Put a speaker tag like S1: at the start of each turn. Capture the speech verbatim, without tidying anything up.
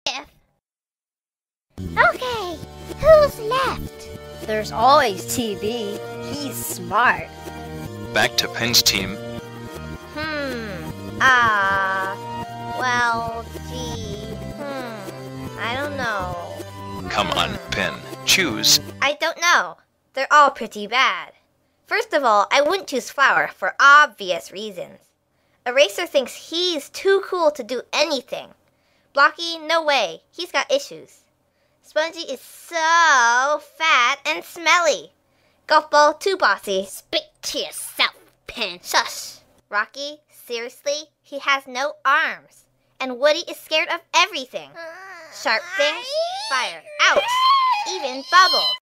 S1: If. Okay, who's left?
S2: There's always T V. He's smart.
S3: Back to Pen's team.
S1: Hmm. Ah. Uh, well, gee. Hmm. I don't know.
S3: Come on, Pen. Choose.
S1: I don't know. They're all pretty bad. First of all, I wouldn't choose Flower for obvious reasons. Eraser thinks he's too cool to do anything. Blocky, no way. He's got issues. Spongy is so fat and smelly. Golf Ball, too bossy.
S2: Speak to yourself, Pen.
S1: Shush. Rocky, seriously? He has no arms. And Woody is scared of everything. Sharp things, fire. Ouch! Even Bubbles.